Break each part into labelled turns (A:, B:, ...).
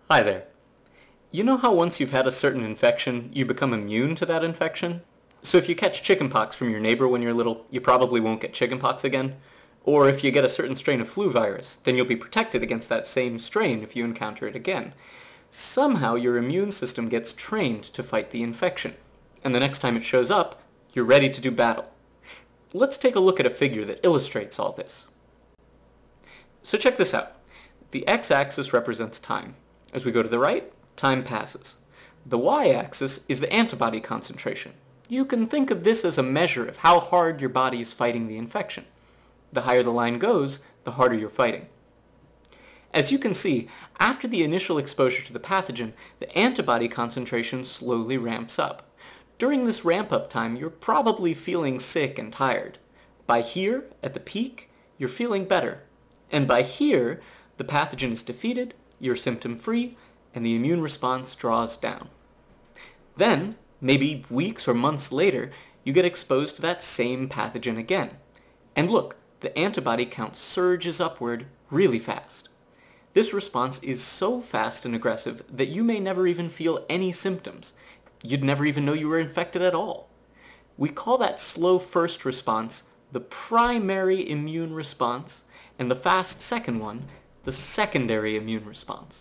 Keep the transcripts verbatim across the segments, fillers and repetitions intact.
A: Hi there. You know how once you've had a certain infection, you become immune to that infection? So if you catch chickenpox from your neighbor when you're little, you probably won't get chickenpox again. Or if you get a certain strain of flu virus, then you'll be protected against that same strain if you encounter it again. Somehow your immune system gets trained to fight the infection, and the next time it shows up, you're ready to do battle. Let's take a look at a figure that illustrates all this. So check this out. The x-axis represents time. As we go to the right, time passes. The y-axis is the antibody concentration. You can think of this as a measure of how hard your body is fighting the infection. The higher the line goes, the harder you're fighting. As you can see, after the initial exposure to the pathogen, the antibody concentration slowly ramps up. During this ramp-up time, you're probably feeling sick and tired. By here, at the peak, you're feeling better. And by here, the pathogen is defeated, you're symptom-free, and the immune response draws down. Then, maybe weeks or months later, you get exposed to that same pathogen again. And look, the antibody count surges upward really fast. This response is so fast and aggressive that you may never even feel any symptoms. You'd never even know you were infected at all. We call that slow first response the primary immune response, and the fast second one the secondary immune response.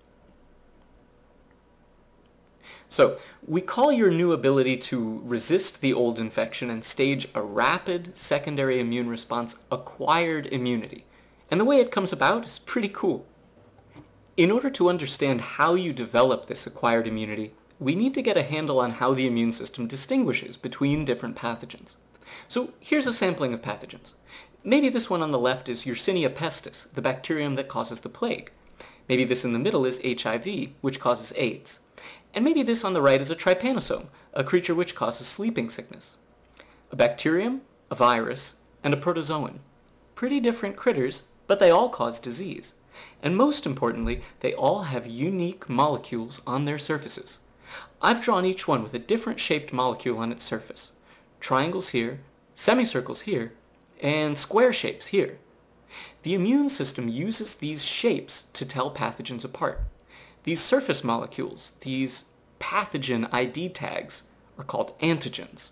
A: So, we call your new ability to resist the old infection and stage a rapid secondary immune response acquired immunity. And the way it comes about is pretty cool. In order to understand how you develop this acquired immunity, we need to get a handle on how the immune system distinguishes between different pathogens. So here's a sampling of pathogens. Maybe this one on the left is Yersinia pestis, the bacterium that causes the plague. Maybe this in the middle is H I V, which causes AIDS. And maybe this on the right is a trypanosome, a creature which causes sleeping sickness. A bacterium, a virus, and a protozoan. Pretty different critters, but they all cause disease. And most importantly, they all have unique molecules on their surfaces. I've drawn each one with a different shaped molecule on its surface. Triangles here, semicircles here, and square shapes here. The immune system uses these shapes to tell pathogens apart. These surface molecules, these pathogen I D tags, are called antigens.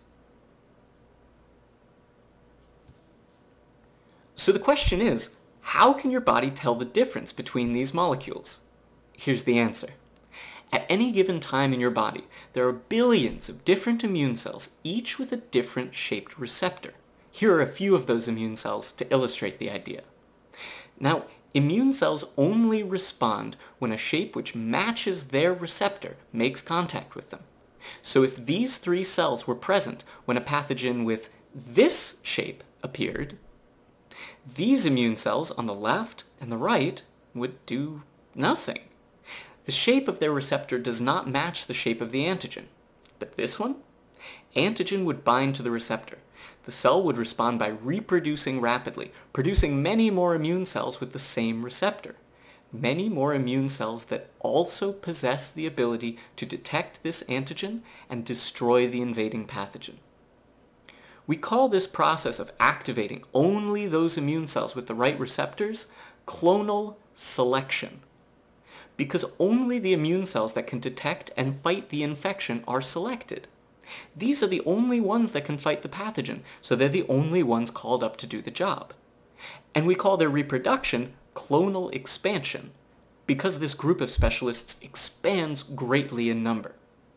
A: So the question is, how can your body tell the difference between these molecules? Here's the answer. At any given time in your body, there are billions of different immune cells, each with a different shaped receptor. Here are a few of those immune cells to illustrate the idea. Now, immune cells only respond when a shape which matches their receptor makes contact with them. So if these three cells were present when a pathogen with this shape appeared, these immune cells on the left and the right would do nothing. The shape of their receptor does not match the shape of the antigen. But this one? Antigen would bind to the receptor. The cell would respond by reproducing rapidly, producing many more immune cells with the same receptor. Many more immune cells that also possess the ability to detect this antigen and destroy the invading pathogen. We call this process of activating only those immune cells with the right receptors clonal selection. Because only the immune cells that can detect and fight the infection are selected. These are the only ones that can fight the pathogen, so they're the only ones called up to do the job. And we call their reproduction clonal expansion, because this group of specialists expands greatly in number.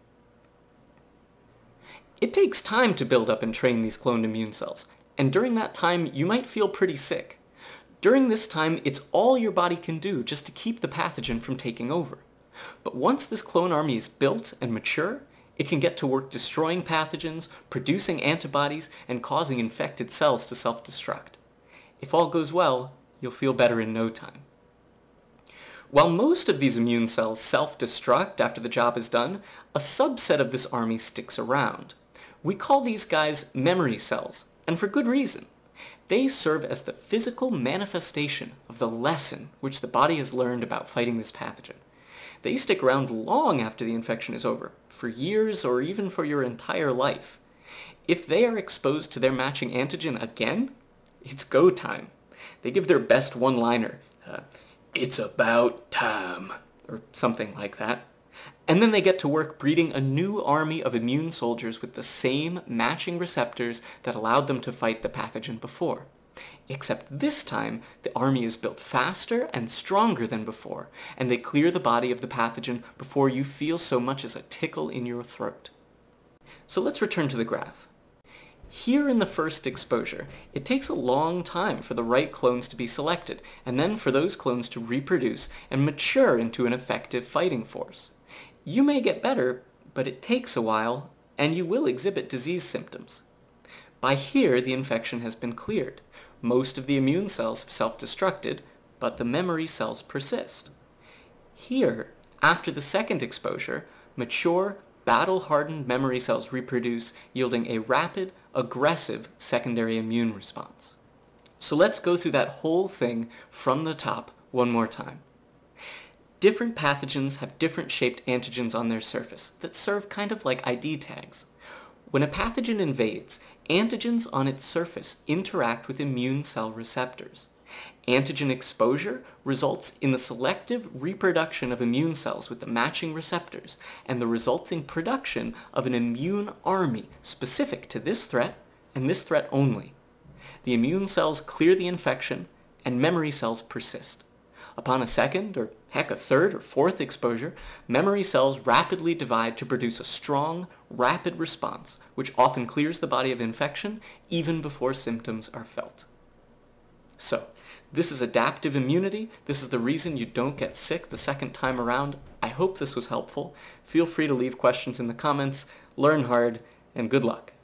A: It takes time to build up and train these cloned immune cells, and during that time you might feel pretty sick. During this time, it's all your body can do just to keep the pathogen from taking over. But once this clone army is built and mature, it can get to work destroying pathogens, producing antibodies, and causing infected cells to self-destruct. If all goes well, you'll feel better in no time. While most of these immune cells self-destruct after the job is done, a subset of this army sticks around. We call these guys memory cells, and for good reason. They serve as the physical manifestation of the lesson which the body has learned about fighting this pathogen. They stick around long after the infection is over, for years or even for your entire life. If they are exposed to their matching antigen again, it's go time. They give their best one-liner, uh, "It's about time," or something like that. And then they get to work breeding a new army of immune soldiers with the same matching receptors that allowed them to fight the pathogen before. Except this time, the army is built faster and stronger than before, and they clear the body of the pathogen before you feel so much as a tickle in your throat. So let's return to the graph. Here in the first exposure, it takes a long time for the right clones to be selected, and then for those clones to reproduce and mature into an effective fighting force. You may get better, but it takes a while, and you will exhibit disease symptoms. By here, the infection has been cleared. Most of the immune cells have self-destructed, but the memory cells persist. Here, after the second exposure, mature, battle-hardened memory cells reproduce, yielding a rapid, aggressive secondary immune response. So let's go through that whole thing from the top one more time. Different pathogens have different shaped antigens on their surface that serve kind of like I D tags. When a pathogen invades, antigens on its surface interact with immune cell receptors. Antigen exposure results in the selective reproduction of immune cells with the matching receptors and the resulting production of an immune army specific to this threat and this threat only. The immune cells clear the infection and memory cells persist. Upon a second, or heck a third or fourth exposure, memory cells rapidly divide to produce a strong, rapid response, which often clears the body of infection even before symptoms are felt. So, this is adaptive immunity. This is the reason you don't get sick the second time around. I hope this was helpful. Feel free to leave questions in the comments. Learn hard, and good luck.